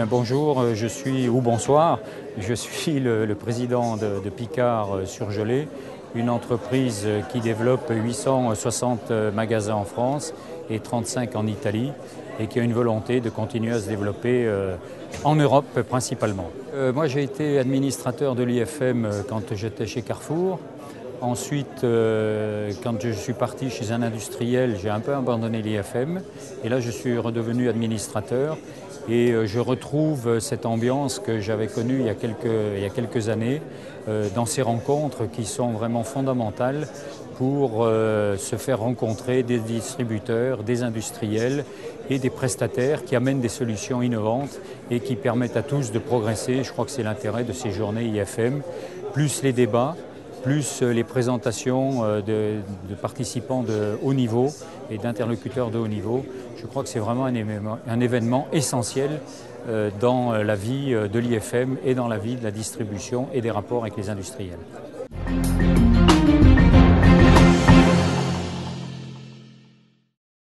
bien bonjour, bonsoir, je suis le président de Picard Surgelés, une entreprise qui développe 860 magasins en France et 35 en Italie et qui a une volonté de continuer à se développer en Europe principalement. Moi j'ai été administrateur de l'IFM quand j'étais chez Carrefour. Ensuite, quand je suis parti chez un industriel, j'ai un peu abandonné l'IFM et là je suis redevenu administrateur et je retrouve cette ambiance que j'avais connue il y a quelques années dans ces rencontres qui sont vraiment fondamentales pour se faire rencontrer des distributeurs, des industriels et des prestataires qui amènent des solutions innovantes et qui permettent à tous de progresser. Je crois que c'est l'intérêt de ces journées IFM, plus les débats, plus les présentations de participants de haut niveau et d'interlocuteurs de haut niveau. Je crois que c'est vraiment un événement essentiel dans la vie de l'IFM et dans la vie de la distribution et des rapports avec les industriels.